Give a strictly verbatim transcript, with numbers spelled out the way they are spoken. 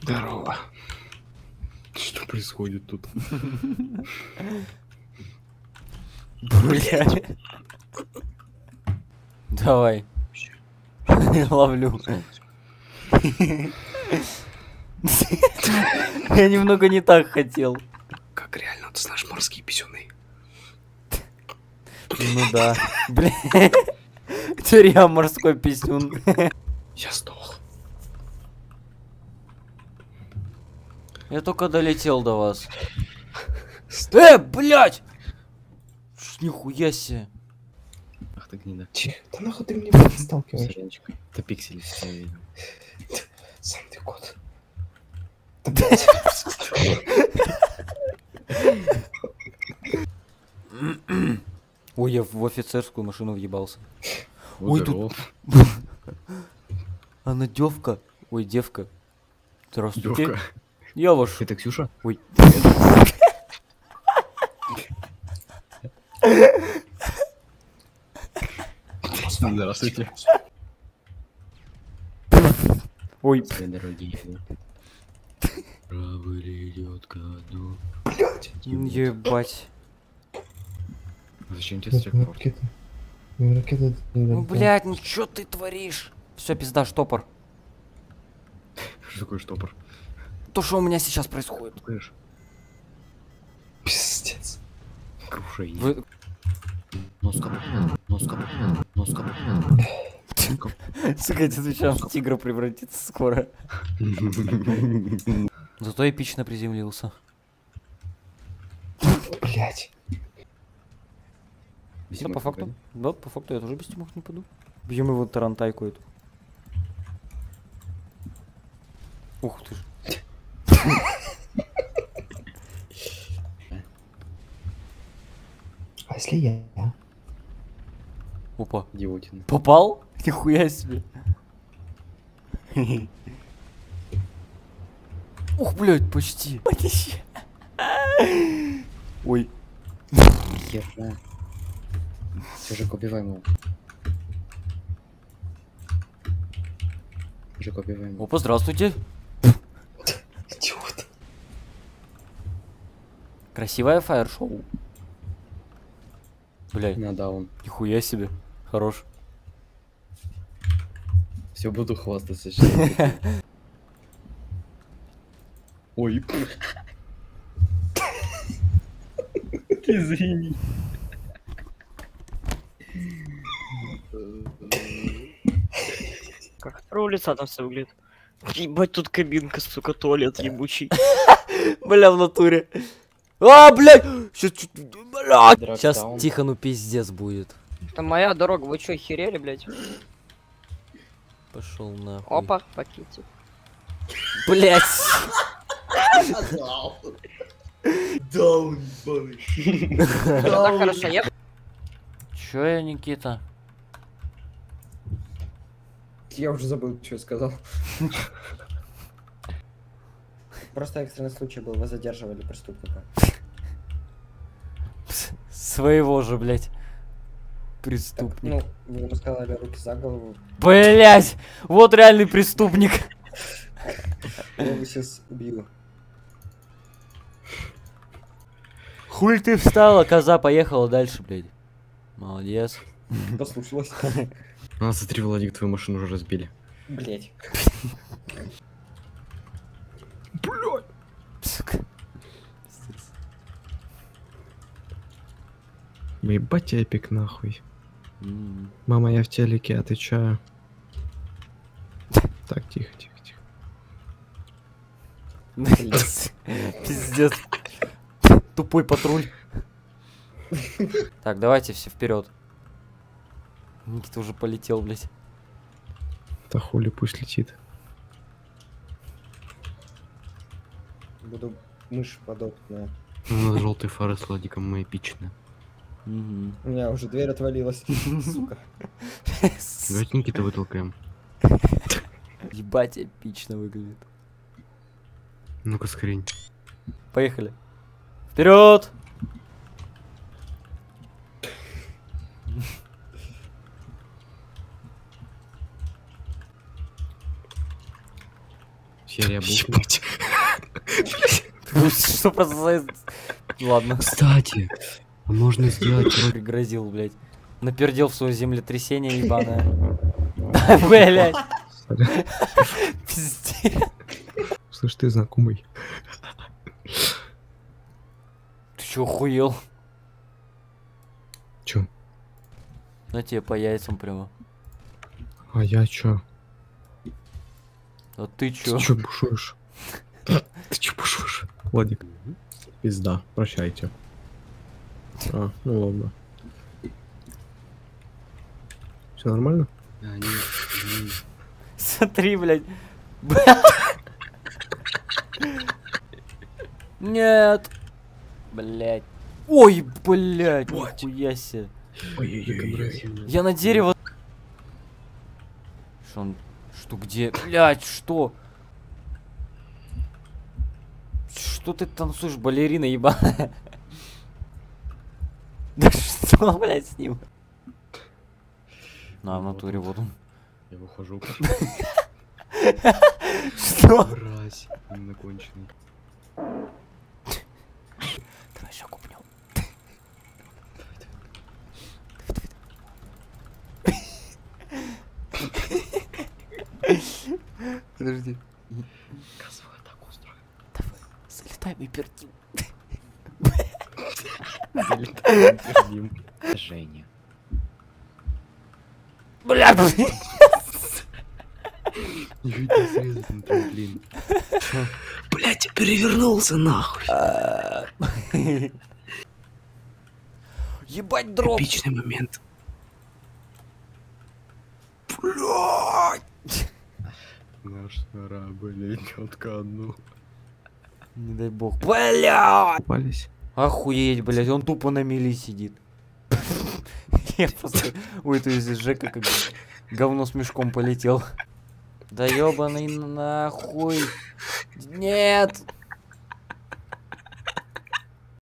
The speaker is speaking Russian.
Здорово. Что происходит тут? Блядь. Давай. Ловлю. Я немного не так хотел. Как реально, ты знаешь морские писюны? Ну да. Блядь. Теперь я морской писюн. Я сдох. Я только долетел до вас. Э, блядь! Нихуя себе. Ах ты гнида. Тихо, да нахуй ты меня сталкиваешь? Сорянчик. Это пиксели все видел. Сам ты кот. Да блядь. Ой, я в офицерскую машину въебался. Ой, Ой, тут- здоров. Она девка. Ой, девка. Здравствуйте. Девка. Я ваш. Это Ксюша? Ой. Здравствуйте. Ой. Все дорогие. Правый идет ко дну. Блядь. Ебать. Зачем тебе Вот стрелковка? ракета. Ну, ракета. Ну, блядь, ну чё ты творишь? Все, пизда, штопор. Что такое штопор? То, что у меня сейчас происходит. Слышь, Пиздец. крушение. Вы... Носкоп. Носкоп. Носкоп. Сука, это сейчас в тигра превратится скоро. Зато эпично приземлился. Блядь. Да, по факту. Да, по факту я тоже без тимов не пойду. Бьем его тарантайку эту. Ух ты ж. А если я? Опа. Идиотина. Попал? Нихуя себе. Ух, блядь, почти. Почти. Ой. Херня. Мужик, убиваем его. Мужик, убиваем его. Опа, здравствуйте. Идиот. Красивое фаер-шоу. Блядь, На даун. нихуя себе. Хорош. Все, буду хвастаться сейчас. Ой. Извини. Как второго лица там все выглядит. Ебать, тут кабинка, сука, туалет ебучий. Бля, в натуре. А, блядь! Сейчас, блядь! Драк Сейчас даун. Тихону пиздец будет. Это моя дорога, вы чё, херели, блядь? Пошел нахуй. Опа, пакетик. Блядь! Даун, Так хорошо, я... Чё я, Никита? Я уже забыл, что я сказал. Просто экстренный случай был, вы задерживали преступника. Своего же, блядь. Преступник. Ну, вы ему сказали руки за голову. Блядь! Вот реальный преступник. Я его сейчас убью. Хуй ты встала, коза поехала дальше, блядь. Молодец. Послушалась. А, смотри, Владик, твою машину уже разбили. Блять. Сука. Ебать эпик нахуй. М. Мама, я в телеке, отвечаю. Так, тихо, тихо, тихо. Пиздец. Тупой патруль. Так, давайте все вперед. Никита уже полетел, блядь. Да хули, пусть летит. Буду мышь подобная. Ну, желтые фары с Владиком мы эпичны. Мгм. У меня уже дверь отвалилась. Сука. Давайте Никита вытолкаем. Ебать, эпично выглядит. Ну-ка, скринь. Поехали. Вперед! Серия букв. Ебать. Что просто за... Ладно. Кстати, а можно сделать вроде... Пригрозил, блядь. Напердел в свое землетрясение ебаное. Блядь. Пиздец. Слышь, ты знакомый. Ты чё, охуел? Чё? На тебе по яйцам прямо. А я чё? А ты чё? Ты чё бушуешь? Ты чё бушуешь? Владик. Пизда, прощайте. А, ну ладно. Все нормально? А, нет, нет. Смотри, блядь. Нет. Блядь. Ой, блядь, нихуя себе. Ой-ой-ой. Я на дерево. Что он... Что, где? Блядь, что? Что ты танцуешь, балерина ебаная? Да что, блядь, с ним? На, в натуре, вот он. Я выхожу. Что? Мразь, именно конченый. Давай еще купнем. Подожди. Газовую атаку устроим. Давай, залетаем и пердим. Залетаем. Женя. Бля, Не видно срезать на трамплин. Блять, перевернулся нахуй. Ебать дроп. Эпичный момент. Наш корабль идет ко дну. Не дай бог. Бля! Попались. Охуеть, блядь, он тупо на мели сидит. Я просто... Ой, то есть Жека как говно с мешком полетел. Да ёбаный нахуй. Нет!